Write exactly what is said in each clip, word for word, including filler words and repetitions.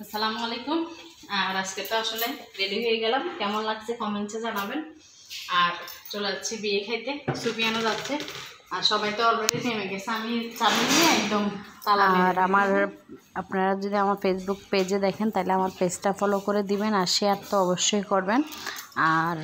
আসসালামু আলাইকুম। আর আজকে তো আসলে রেডি হয়ে গেলাম, কেমন লাগছে কমেন্টসে জানাবেন। আর চলে যাচ্ছি বিয়ে খাইতে, সুফিয়ানও যাচ্ছে। আর সবাই তো অলরেডি নেমে গেছে, আমি চাবি নিয়ে একদম তালা। আর আমার আপনারা যদি আমার ফেসবুক পেজে দেখেন তাহলে আমার পেজটা ফলো করে দিবেন, আর শেয়ার তো অবশ্যই করবেন। আর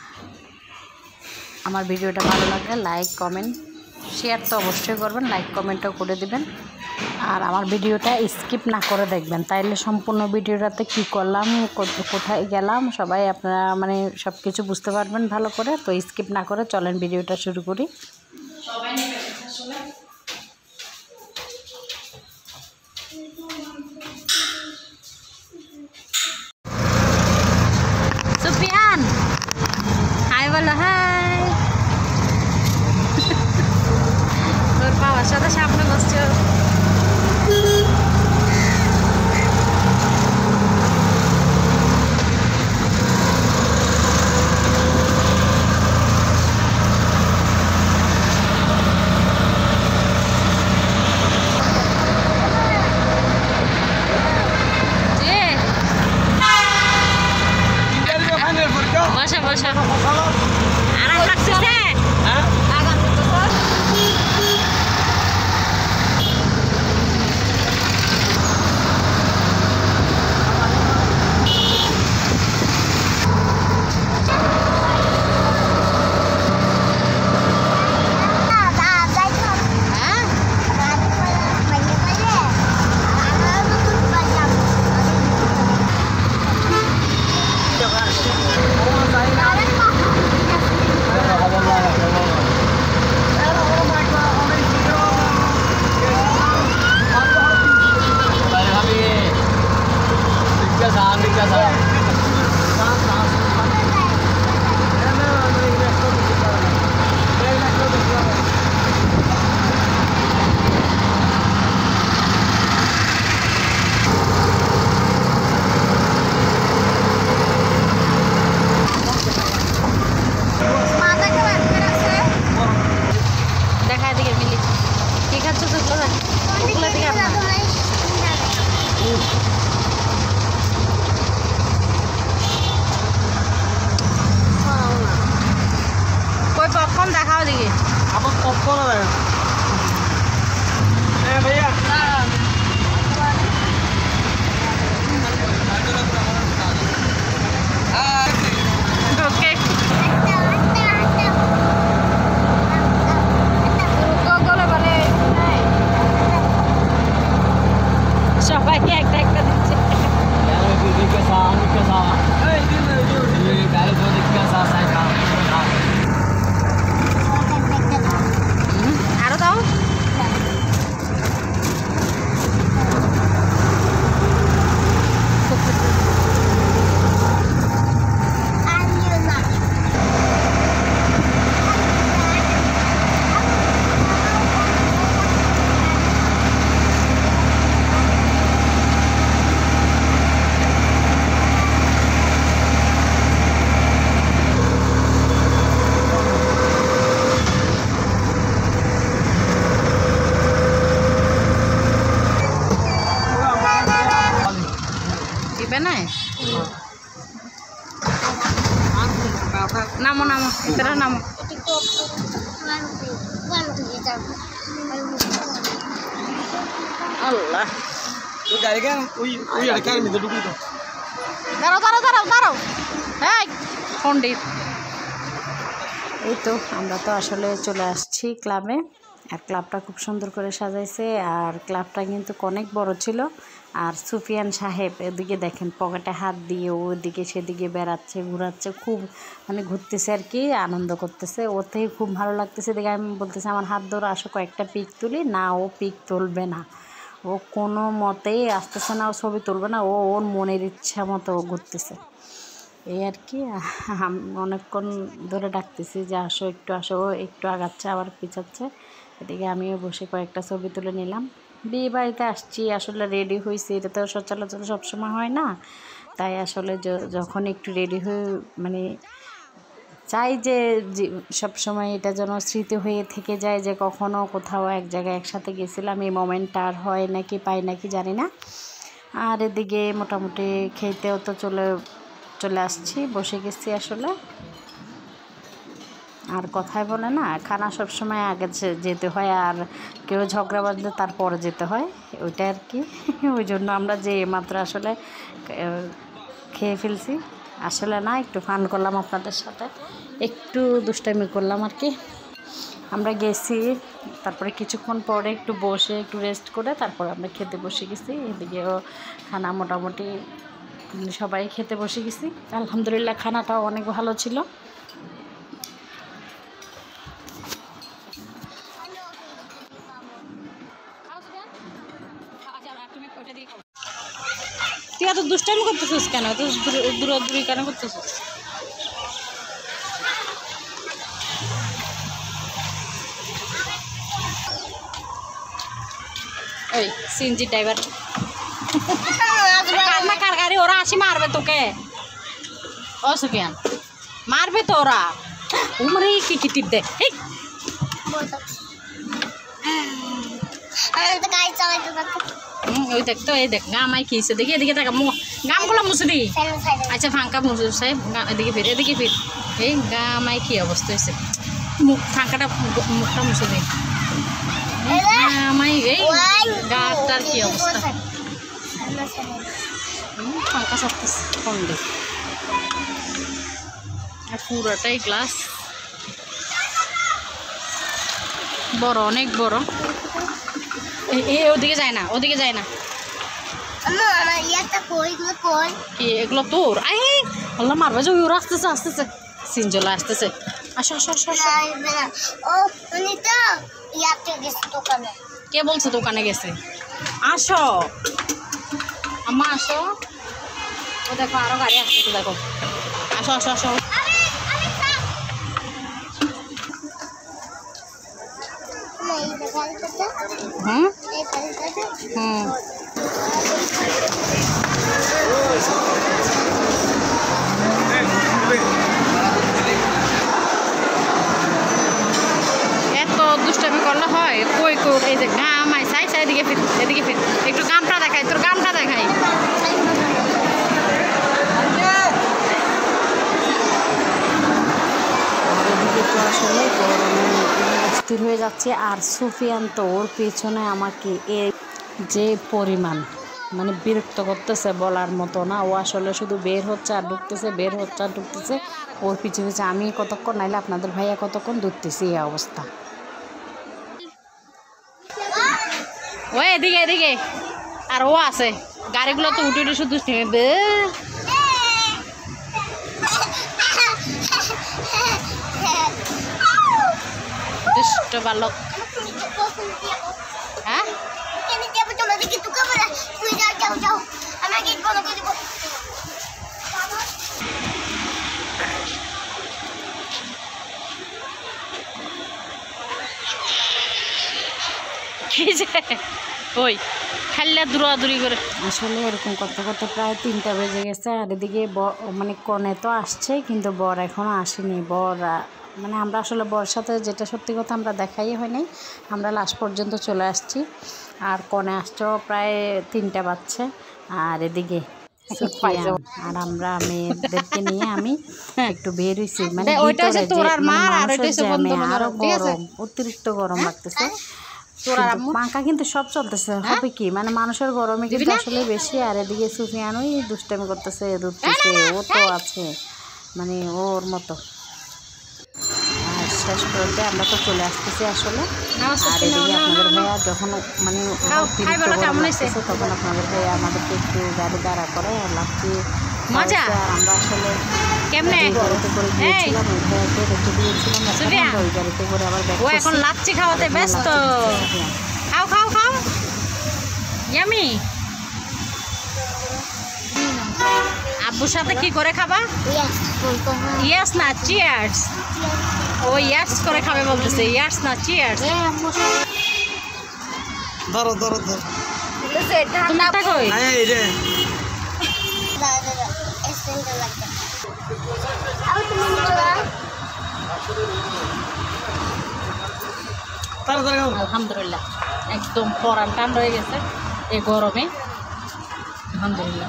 আমার ভিডিওটা ভালো লাগলে লাইক কমেন্ট শেয়ার তো অবশ্যই করবেন, লাইক কমেন্টও করে দিবেন। আর আমার ভিডিওটা স্কিপ না করে দেখবেন, তাইলে সম্পূর্ণ ভিডিওটাতে কি করলাম, কোথায় গেলাম সবাই আপনারা মানে সব কিছু বুঝতে পারবেন ভালো করে। তো স্কিপ না করে চলেন ভিডিওটা শুরু করি। সবাই সুফিয়ান হাই বলো, হাই। তোর বাবার সাথে সামনে বসছো। বসা বসা আরাম লাগতেছে। पॉपकॉर्न देखाओ देखिए। अब पॉपकॉर्न है ए भैया ओके কোকোলা বলে সবাই একটা একটা দিচ্ছে यार दीदी के साथ के साथ ए दीदी ये गाड़ी तो दिख के साथ साथ নামো নামো ভিতরে নামো। আল্লাহ দাঁড়াও দাঁড়াও দাঁড়াও দাঁড়াও এই পণ্ডিত। এই তো আমরা তো আসলে চলে আসছি ক্লাবে। আর ক্লাবটা খুব সুন্দর করে সাজাইছে, আর ক্লাবটা কিন্তু অনেক বড় ছিল। আর সুফিয়ান সাহেব এদিকে দেখেন পকেটে হাত দিয়ে ওদিকে সেদিকে বেড়াচ্ছে, ঘোরাচ্ছে, খুব মানে ঘুরতেছে আর কি, আনন্দ করতেছে। ওতেই খুব ভালো লাগতেছে দেখে আমি বলতেছি আমার হাত ধরে আসো কয়েকটা পিক তুলি। না, ও পিক তুলবে না, ও কোনো মতেই আসতেছে না, ও ছবি তুলবে না, ও ওর মনের ইচ্ছা মতো ঘুরতেছে এই আর কি। অনেকক্ষণ ধরে ডাকতেছি যে আসো একটু আসো, ও একটু আগাচ্ছে আবার পিছাচ্ছে। এদিকে আমিও বসে কয়েকটা ছবি তুলে নিলাম। বিয়ে বাড়িতে আসছি আসলে রেডি হয়েছি, এটা তো সচরাচর সবসময় হয় না। তাই আসলে যখন একটু রেডি হয়ে মানে চাই যে সব সময় এটা যেন স্মৃতি হয়ে থেকে যায় যে কখনো কোথাও এক জায়গায় একসাথে গেছিলাম, এই মোমেন্টটা আর হয় নাকি পাই নাকি জানি না। আর এদিকে মোটামুটি খেতেও তো চলে চলে আসছি, বসে গেছি আসলে। আর কথায় বলে না, খানা সবসময় আগে যেতে হয়, আর কেউ ঝগড়া বাঁধলে তারপরে যেতে হয়, ওইটা আর কি। ওই জন্য আমরা যে মাত্র আসলে খেয়ে ফেলছি। আসলে না, একটু ফান করলাম আপনাদের সাথে, একটু দুষ্টামি করলাম আর কি। আমরা গেছি, তারপরে কিছুক্ষণ পরে একটু বসে একটু রেস্ট করে তারপর আমরা খেতে বসে গেছি। এদিকেও খানা মোটামুটি সবাই খেতে বসে গেছি। আলহামদুলিল্লাহ খানাটাও অনেক ভালো ছিল। তুই এত দুষ্টামি করতেছিস কেন? এত দূরাদূরি কেন করতেছিস? ওই সিএনজি ড্রাইভার কার গাড়ি, ওরা আসি মারবে তোকে। ও সুফিয়ান, মারবে তো ওরা। উমরে কি কি টিপ দে। ওই দেখ তো, এই দেখ গামাই খেয়েছে, দেখি এদিকে দেখ, গামগুলো মুছে দিই। আচ্ছা ফাঙ্কা মুছে সাহেব, এদিকে ফির, এদিকে ফির। এই গামাই কি অবস্থা হয়েছে, মুখ ফাঙ্কাটা মুখটা মুছে দিই। গামাই এই গাটার কি অবস্থা, ফাঙ্কা সবকিছু কম দিই। আর পুরোটাই গ্লাস, বড়, অনেক বড়। এ ওদিকে যায় না, ওদিকে যায় না। কি এগুলো তোর? আই আল্লাহ মারবে যে, ওরা আসতেছে আসতেছে, সিনজলা আসতেছে। আসো আসো আসো। কে বলছে দোকানে গেছে? আসো আম্মা আসো। ও দেখো আরো গাড়ি আসতেছে, দেখো। আসো আসো আসো। হুম হুম এত দুষ্টামি করলে হয়? কই কই, এই যে গাম আই সাই সাই, এদিকে ফির, এদিকে ফির, একটু গামটা দেখাই, তোর গামটা দেখাই। আসলে স্থির হয়ে যাচ্ছে। আর সুফিয়ান তো ওর পেছনে আমাকে এ যে পরিমাণ মানে বিরক্ত করতেছে বলার মতো না। ও আসলে শুধু বের হচ্ছে আর ঢুকতেছে, বের হচ্ছে আর ঢুকতেছে। ওর পিছু পিছু আমি কতক্ষণ, নাইলে আপনাদের ভাইয়া কতক্ষণ ধরতেছি, এই অবস্থা। ও এদিকে এদিকে, আর ও আছে, গাড়িগুলো তো উঠে উঠে শুধু থেমে। দুষ্ট বালক। হ্যাঁ ওই খাল্লা দূরাদূরি করে। আসলে এরকম করতে করতে প্রায় তিনটা বেজে গেছে। আর এদিকে মানে কনে তো আসছে, কিন্তু বর এখনও আসেনি। বর মানে আমরা আসলে বর সাথে, যেটা সত্যি কথা, আমরা দেখাই হয় নাই, আমরা লাস্ট পর্যন্ত চলে আসছি। আর কনে আসছো প্রায় তিনটা বাজছে। আর এদিকে আর আমরা মেয়েদেরকে নিয়ে আমি একটু বের হয়েছি, মানে আরো গরম, অতিরিক্ত গরম লাগতেছে। পাঙ্খা কিন্তু সব চলতেছে, হবে কি মানে মানুষের গরমে কিন্তু আসলে বেশি। আর এদিকে সুফিয়ান ওই দুষ্টামি করতেছে, ধরতেছে, ও তো আছে মানে ওর মতো। আর শেষ করতে আমরা তো চলে আসতেছি আসলে। আর এদিকে আপনাদের ভাইয়া যখন মানে তখন আপনাদের ভাইয়া আমাদেরকে একটু গাড়ি দাঁড়া করে আর লাফটি মজা। আমরা আসলে কেমনে গাড়িতে করে গিয়েছিলাম, ওই ভাইয়াকে রেখে দিয়েছিলাম, ওই গাড়িতে করে আবার ব্যাক। ও এখন লাচ্ছি খাওয়াতে ব্যস্ত। খাও খাও খাও, ইয়ামি। আব্বুর সাথে কি করে খাবা? ইয়েস না চিয়ার্স। ও ইয়ার্স করে খাবে বলতেছে, ইয়ার্স না চিয়ার্স। ধরো ধরো ধরো, তোমারটা কই? এই যে আলহামদুলিল্লাহ একদম পরান টান রয়ে গেছে এই গরমে। আলহামদুলিল্লাহ।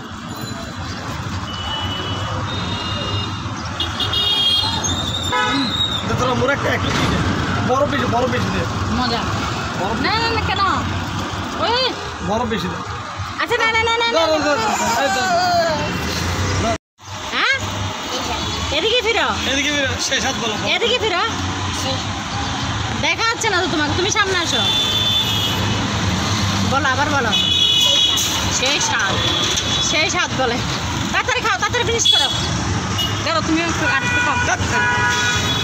বড় বেশি বড় বেশি দে মজা। না না না কেন ওই বড় বেশি দে। আচ্ছা না না না না হ্যাঁ এদিকে ফিরো এদিকে শেষ হাত বলো এদিকে ফিরো দেখা যাচ্ছে না তো তোমাকে, তুমি সামনে আসো বলো আবার বলো সেই স্বাদ সেই স্বাদ বলে। তাড়াতাড়ি খাও তাড়াতাড়ি ফিনিশ করো। দেখো তুমি একটু আর একটু খাও।